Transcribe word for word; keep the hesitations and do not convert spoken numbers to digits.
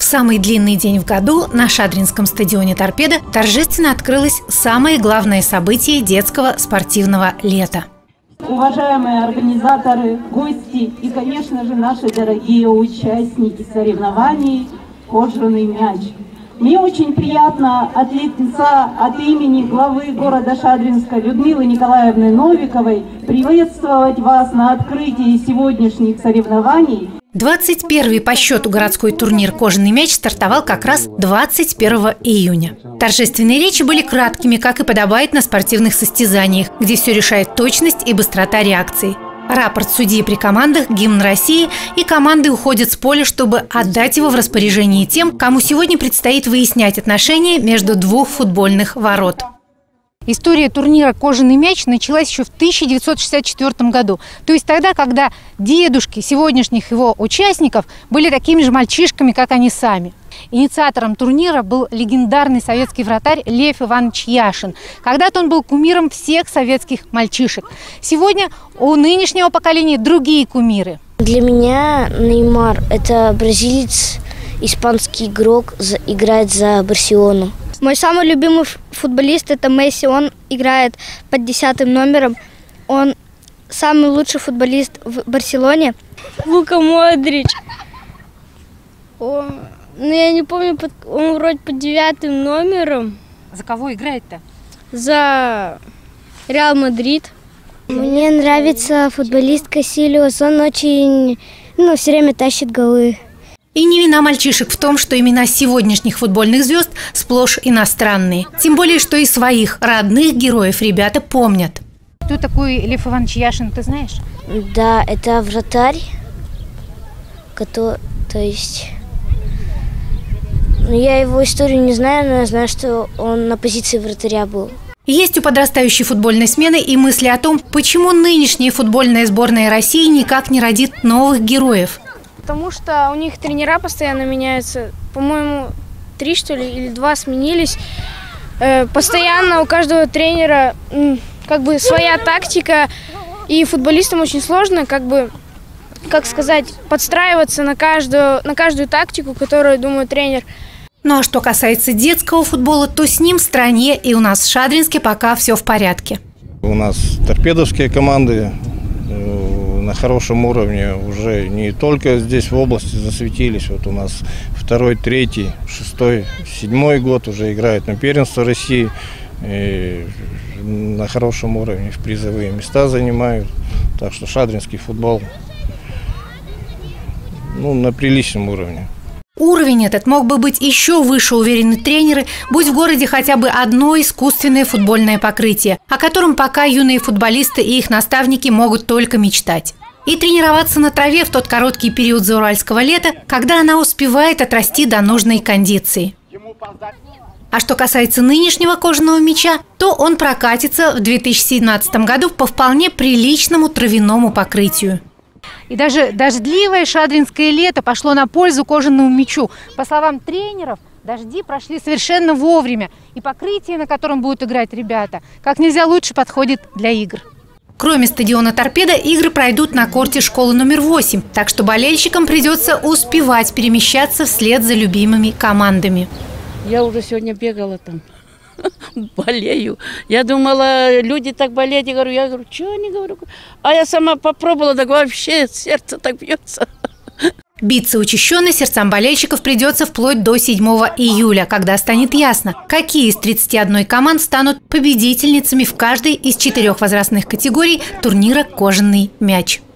самый длинный день в году на Шадринском стадионе «Торпедо» торжественно открылось самое главное событие детского спортивного лета. Уважаемые организаторы, гости и, конечно же, наши дорогие участники соревнований «Кожаный мяч». Мне очень приятно от лица, от имени главы города Шадринска Людмилы Николаевны Новиковой приветствовать вас на открытии сегодняшних соревнований. двадцать первый по счету городской турнир «Кожаный мяч» стартовал как раз двадцать первого июня. Торжественные речи были краткими, как и подобает на спортивных состязаниях, где все решает точность и быстрота реакции. Рапорт судьи при командах, гимн России, и команды уходят с поля, чтобы отдать его в распоряжение тем, кому сегодня предстоит выяснять отношения между двух футбольных ворот. История турнира «Кожаный мяч» началась еще в тысяча девятьсот шестьдесят четвёртом году. То есть тогда, когда дедушки сегодняшних его участников были такими же мальчишками, как они сами. Инициатором турнира был легендарный советский вратарь Лев Иванович Яшин. Когда-то он был кумиром всех советских мальчишек. Сегодня у нынешнего поколения другие кумиры. Для меня Неймар – это бразилец, испанский игрок, играет за Барселону. Мой самый любимый футболист – это Месси. Он играет под десятым номером. Он самый лучший футболист в Барселоне. Лука Модрич. Он, ну, я не помню, под, он вроде под девятым номером. За кого играет-то? За Реал Мадрид. Мне нравится футболист Касилиос. Он очень, ну, все время тащит голы. И не вина мальчишек в том, что имена сегодняшних футбольных звезд сплошь иностранные. Тем более, что и своих родных героев ребята помнят. Кто такой Лев Иванович Яшин, ты знаешь? Да, это вратарь, который, то есть, я его историю не знаю, но я знаю, что он на позиции вратаря был. Есть у подрастающей футбольной смены и мысли о том, почему нынешняя футбольная сборная России никак не родит новых героев. Потому что у них тренера постоянно меняются. По-моему, три, что ли, или два сменились. Э, постоянно у каждого тренера м, как бы своя тактика. И футболистам очень сложно, как бы, как сказать, подстраиваться на каждую, на каждую тактику, которую думает тренер. Ну а что касается детского футбола, то с ним в стране и у нас в Шадринске пока все в порядке. У нас торпедовские команды на хорошем уровне уже не только здесь в области засветились. Вот у нас второй, третий, шестой, седьмой год уже играют на первенство России. И на хорошем уровне в призовые места занимают. Так что шадринский футбол, ну, на приличном уровне. Уровень этот мог бы быть еще выше, уверены тренеры, будь в городе хотя бы одно искусственное футбольное покрытие, о котором пока юные футболисты и их наставники могут только мечтать. И тренироваться на траве в тот короткий период зауральского лета, когда она успевает отрасти до нужной кондиции. А что касается нынешнего кожаного мяча, то он прокатится в две тысячи семнадцатом году по вполне приличному травяному покрытию. И даже дождливое шадринское лето пошло на пользу кожаному мячу. По словам тренеров, дожди прошли совершенно вовремя. И покрытие, на котором будут играть ребята, как нельзя лучше подходит для игр. Кроме стадиона «Торпедо», игры пройдут на корте школы номер восемь. Так что болельщикам придется успевать перемещаться вслед за любимыми командами. Я уже сегодня бегала там. Болею. Я думала, люди так болеют. Я говорю, я говорю, что они говорю? А я сама попробовала, так вообще сердце так бьется. Биться учащенно сердцам болельщиков придется вплоть до седьмого июля, когда станет ясно, какие из тридцати одной команд станут победительницами в каждой из четырех возрастных категорий турнира «Кожаный мяч».